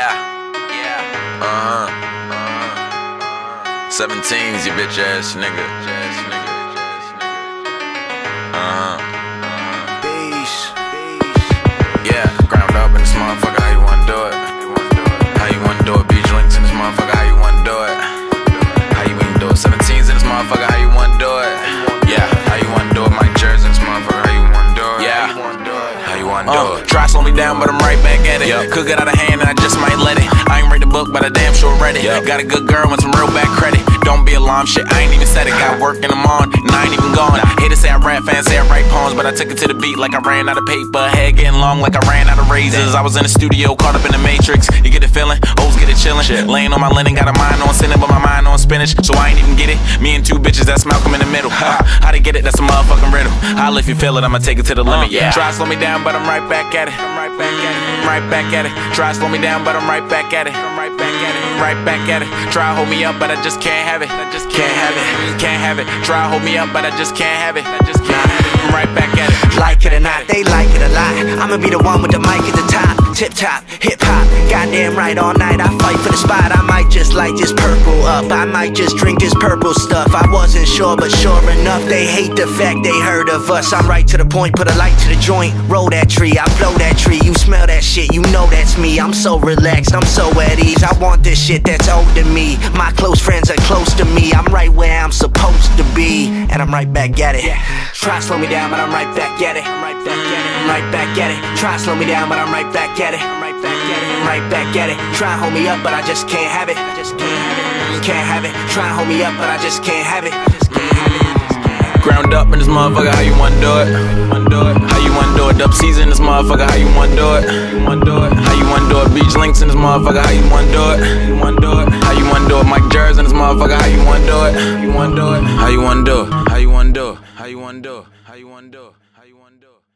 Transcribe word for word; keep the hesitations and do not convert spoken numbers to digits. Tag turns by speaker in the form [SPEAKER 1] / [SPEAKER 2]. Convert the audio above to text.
[SPEAKER 1] Yeah, yeah. Uh huh. Uh-huh. seventeen's, you bitch ass nigga. Uh huh.
[SPEAKER 2] Beast.
[SPEAKER 1] Yeah, ground up in this motherfucker. How you wanna do it? How you wanna do it? Beach links in this motherfucker. How you wanna do it? How you wanna do it? seventeen's in this motherfucker. How you wanna do it? Yeah, how you wanna do it? Mike Jersey in this motherfucker. How you wanna do it? Yeah. How you wanna do
[SPEAKER 3] Uh,
[SPEAKER 1] it?
[SPEAKER 3] try slow me down, but I'm right back at it.
[SPEAKER 1] Yep.
[SPEAKER 3] Could get out of hand and I just might let it. I ain't read the book, but I damn sure read it.
[SPEAKER 1] Yep.
[SPEAKER 3] Got a good girl and some real bad credit. Don't be alarmed, shit, I ain't even said it. Got work in the morning, and I ain't even gone. Haters say I rap, fans say I write poems, but I took it to the beat like I ran out of paper. Head getting long like I ran out of razors. I was in the studio, caught up in the matrix. You get the feeling, O's get it chillin'. Laying on my linen, got a mind on sinning, but my mind on spinach. So I ain't even get it. Me and two bitches, that's Malcolm in the middle. How to get it, that's a motherfucking riddle. Holla if you feel it, I'ma take it to the limit. Yeah. Try to slow me down, but I'm right back at it. I'm right back at it. I'm right back at it. Try to slow me down, but I'm right back at it. I'm right back at it. Right back at it. Try to hold me up, but I just can't have it. I just can't have it. Can't have it. Try to hold me up, but I just can't have it. I just can't have it. I'm right back at it.
[SPEAKER 2] Like it or not, they like it a lot. I'ma be the one with the mic at the top. Tip top, hip hop. Goddamn right, all night I fight for the spot. I might just light this purple up. I might just drink this purple stuff. I wasn't sure, but sure enough, they hate the fact they heard of us. I'm right to the point, put a light to the joint. Roll that tree, I blow that tree. You smell that shit, you know that's me. I'm so relaxed, I'm so at ease. I want this shit that's old to me. My close friends are close to me. I'm right where I'm supposed to be, and I'm right back at it. Try to slow me down, but I'm right back at it. I'm right back at it. I'm right back at it. Try to slow me down, but I'm right back at it. I'm right back at it. I'm right back at it. Try to hold me up, but I just can't have it. I just can't have it. Can't have it. Try to hold me up, but I just can't have it. I just can't have it.
[SPEAKER 3] Ground up in this motherfucker, how you wanna do it? How you wanna do it? Dub season in this motherfucker, how you wanna do it? How you wanna do it? Beach links in this motherfucker, how you wanna do it? How you wanna do it? Mike Jersey in this motherfucker, how you wanna do it? How you wanna do it? How you wanna do it? How you wanna do it? How you wanna do it? How you wanna do it? How you wanna do it?